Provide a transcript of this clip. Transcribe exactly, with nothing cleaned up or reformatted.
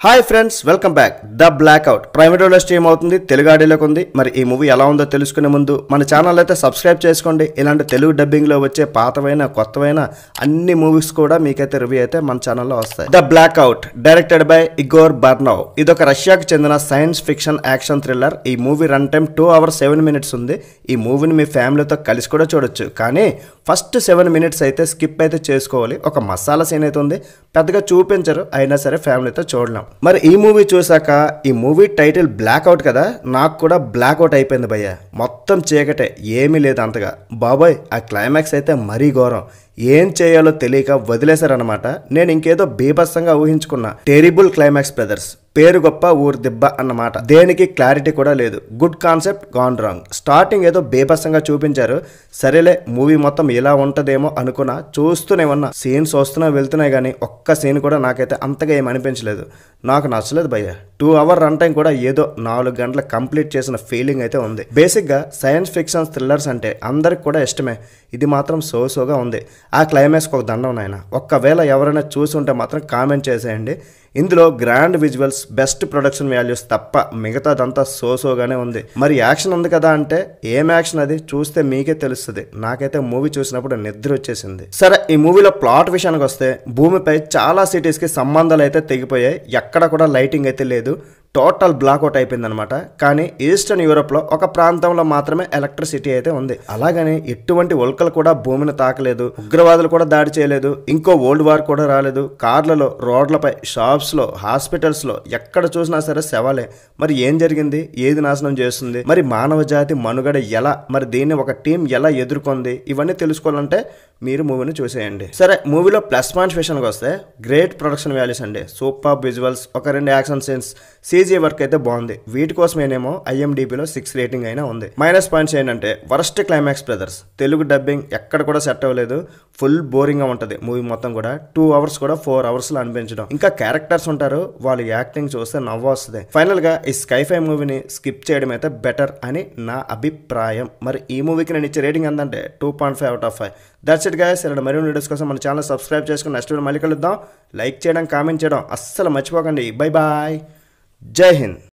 Hi friends, welcome back. The blackout prime వీడియోలో stream అవుతుంది, తెలుగు ఆడియోలోకి ఉంది. మరి ఈ మూవీ ఎలా ఉందో తెలుసుకునే ముందు మన ఛానల్ అయితే సబ్స్క్రైబ్ చేసుకోండి. ఇలాంటి తెలుగు డబ్బింగ్లో వచ్చే పాతవైన కొత్తవైన అన్ని మూవీస్ కూడా మీకైతే రివ్యూ అయితే మన ఛానల్లో వస్తాయి. The blackout directed by Igor Baranov. ఇదొక రష్యాకి చెందిన సైన్స్ ఫిక్షన్ యాక్షన్ థ్రిల్లర్. ఈ movie run time two hours seven minutes ఉంది. ఈ మూవీని మీ ఫ్యామిలీతో కలిసి కూడా చూడొచ్చు, కానీ ఫస్ట్ సెవెన్ మినిట్స్ అయితే స్కిప్ అయితే చేసుకోవాలి. ఒక మసాలా సీన్ అయితే ఉంది, పెద్దగా చూపించరు, అయినా సరే ఫ్యామిలీతో చూడలేం. మరి ఈ మూవీ చూసాక, ఈ మూవీ టైటిల్ బ్లాక్అవుట్ కదా, నాకు కూడా బ్లాక్అవుట్ అయిపోయింది భయ్య. మొత్తం చీకటే, ఏమీ లేదు అంతగా. బాబాయ్ ఆ క్లైమాక్స్ అయితే మరీ ఘోరం. ఏం చేయాలో తెలియక వదిలేశారనమాట. నేను ఇంకేదో బీభత్సంగా ఊహించుకున్నా. Terrible climax brothers. పేరు గొప్ప ఊరు దిబ్బ అన్నమాట. దేనికి క్లారిటీ కూడా లేదు. Good concept gone wrong. Starting ఏదో బీభత్సంగా చూపించారు, సరేలే మూవీ మొత్తం ఇలా ఉంటదేమో అనుకున్నా. చూస్తూనే ఉన్నా, సీన్స్ వస్తున్నా వెళ్తున్నాయి, కానీ ఒక్క సీన్ కూడా నాకైతే అంతగా ఏం అనిపించలేదు. నాకు నచ్చలేదు భయ్య. టూ అవర్ రన్ టైం కూడా ఏదో నాలుగు గంటలు కంప్లీట్ చేసిన ఫీలింగ్ అయితే ఉంది. బేసిక్గా సైన్స్ ఫిక్షన్ థ్రిల్లర్స్ అంటే అందరికి కూడా ఇష్టమే. ఇది మాత్రం సో సోగా ఉంది. ఆ క్లైమాక్స్కి ఒక దండం నాయన. ఒక్కవేళ ఎవరైనా చూసి ఉంటే మాత్రం కామెంట్ చేసేయండి. ఇందులో grand visuals, best production values తప్ప మిగతాదంతా సోసోగానే ఉంది. మరి యాక్షన్ ఉంది కదా అంటే ఏం యాక్షన్ అది చూస్తే మీకే తెలుస్తుంది. నాకైతే మూవీ చూసినప్పుడు నిద్ర వచ్చేసింది. సరే, ఈ మూవీలో ప్లాట్ విషయానికి వస్తే, భూమిపై చాలా సిటీస్కి సంబంధాలు అయితే తెగిపోయాయి. ఎక్కడ కూడా లైటింగ్ అయితే లేదు. టోటల్ బ్లాక్అవుట్ అయిపోయింది అనమాట. కానీ ఈస్టర్న్ యూరోప్లో ఒక ప్రాంతంలో మాత్రమే ఎలక్ట్రిసిటీ అయితే ఉంది. అలాగని ఎటువంటి ఉల్కలు కూడా భూమిని తాకలేదు, ఉగ్రవాదులు కూడా దాడి చేయలేదు, ఇంకో వరల్డ్ వార్ కూడా రాలేదు. కార్లలో, రోడ్లపై, షాప్స్లో, హాస్పిటల్స్లో ఎక్కడ చూసినా సరే శవాలే. మరి ఏం జరిగింది? ఏది నాశనం చేస్తుంది? మరి మానవ జాతి మనుగడ ఎలా? మరి దీన్ని ఒక టీం ఎలా ఎదుర్కొంది? ఇవన్నీ తెలుసుకోవాలంటే మీరు మూవీని చూసేయండి. సరే, మూవీలో ప్లస్ పాయింట్స్ విషయానికి వస్తే, గ్రేట్ ప్రొడక్షన్ వాల్యూస్ అండి, సూపర్ విజువల్స్, ఒక రెండు యాక్షన్ సీన్స్, సీజీ వర్క్ అయితే బాగుంది. వీటి కోసమేనేమో ఐఎండిబిలో సిక్స్ రేటింగ్ అయినా ఉంది. మైనస్ పాయింట్స్ ఏంటంటే worst climax brothers. Telugu dubbing ఎక్కడ కూడా సెట్ అవ్వలేదు. ఫుల్ బోరింగ్గా ఉంటుంది మూవీ మొత్తం కూడా. టూ అవర్స్ కూడా ఫోర్ అవర్స్లో అనిపించడం. ఇంకా క్యారెక్టర్స్ ఉంటారు, వాళ్ళ యాక్టింగ్ చూస్తే నవ్వు వస్తుంది. ఫైనల్గా ఈ స్కైఫై మూవీని స్కిప్ చేయడం అయితే బెటర్ అని నా అభిప్రాయం. మరి ఈ మూవీకి నేను ఇచ్చే రేటింగ్ ఎంతంటే two point five out of five. That's it guys. ఇలా మరిన్ని వీడియోస్ కోసం మన ఛానల్ సబ్స్క్రైబ్ చేసుకుని నెక్స్ట్ వీడియో మళ్ళీ కలుద్దాం. లైక్ చేయడం, కామెంట్ చేయడం అస్సలు మర్చిపోకండి. Bye bye. జై హింద్.